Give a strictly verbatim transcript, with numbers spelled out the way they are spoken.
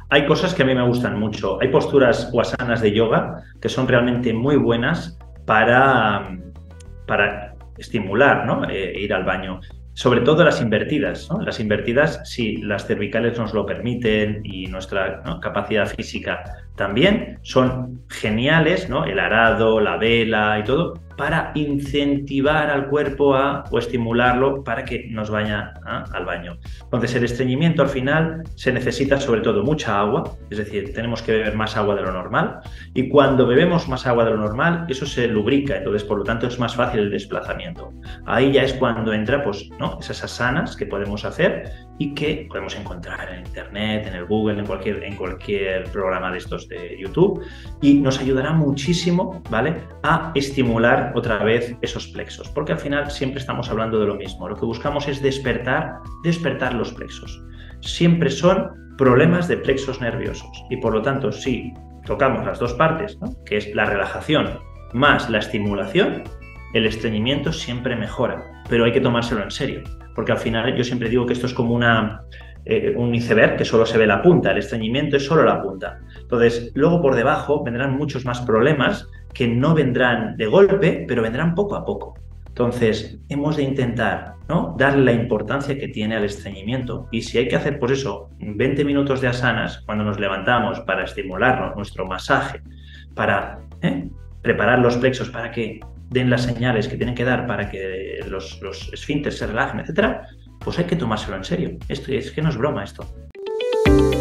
hay cosas que a mí me gustan mucho. Hay posturas o asanas de yoga que son realmente muy buenas para, para estimular, ¿no? Eh, ir al baño. Sobre todo las invertidas, ¿no? Las invertidas, si las cervicales nos lo permiten y nuestra, ¿no?, capacidad física también, son geniales, ¿no? El arado, la vela y todo, para incentivar al cuerpo a, o estimularlo para que nos vaya ¿eh? al baño. Entonces, el estreñimiento al final se necesita sobre todo mucha agua, es decir, tenemos que beber más agua de lo normal, y cuando bebemos más agua de lo normal, eso se lubrica, entonces por lo tanto es más fácil el desplazamiento. Ahí ya es cuando entra, pues, ¿no?, esas asanas que podemos hacer y que podemos encontrar en internet, en el Google, en cualquier, en cualquier programa de estos de YouTube, y nos ayudará muchísimo, ¿vale?, a estimular otra vez esos plexos, porque al final siempre estamos hablando de lo mismo. Lo que buscamos es despertar, despertar los plexos. Siempre son problemas de plexos nerviosos y por lo tanto, si tocamos las dos partes, ¿no?, que es la relajación más la estimulación, el estreñimiento siempre mejora, pero hay que tomárselo en serio, porque al final yo siempre digo que esto es como una, eh, un iceberg que solo se ve la punta, el estreñimiento es solo la punta. Entonces, luego por debajo vendrán muchos más problemas que no vendrán de golpe, pero vendrán poco a poco. Entonces, hemos de intentar, ¿no?, darle la importancia que tiene al estreñimiento, y si hay que hacer, pues eso, veinte minutos de asanas cuando nos levantamos para estimularnos, nuestro masaje, para ¿eh? preparar los plexos para que den las señales que tienen que dar para que los, los esfínteres se relajen, etcétera, pues hay que tomárselo en serio. Esto es que no es broma esto.